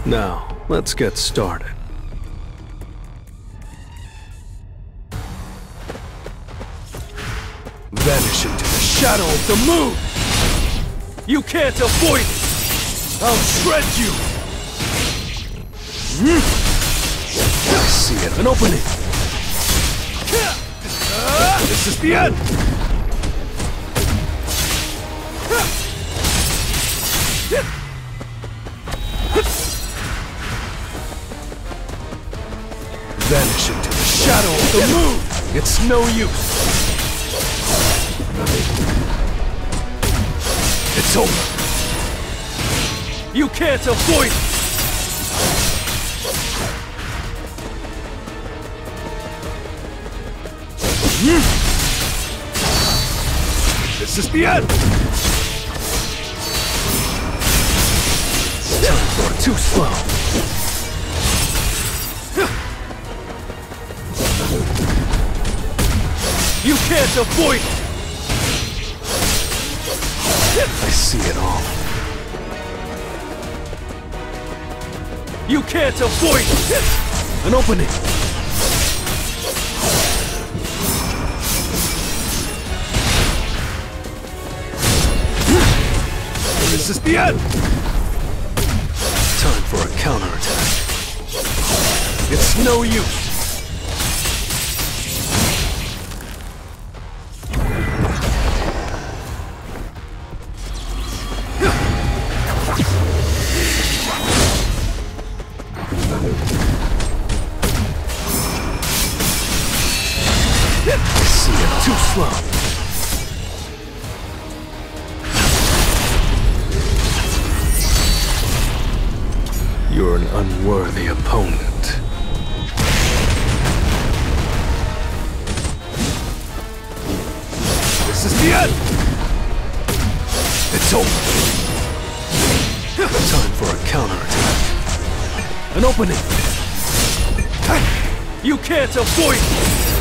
Now, let's get started. Vanish into the shadow of the moon! You can't avoid it! I'll shred you! I see it. An opening! This is the end! Vanish into the shadow of the moon! It's no use! It's over! You can't avoid it! This is the end! You're too slow. You can't avoid it! I see it all. You can't avoid it! An opening! This is the end! Time for a counterattack. It's no use! I see it. Too slow. You're an unworthy opponent. This is the end! It's over! Time for a counterattack. An opening! You can't avoid it!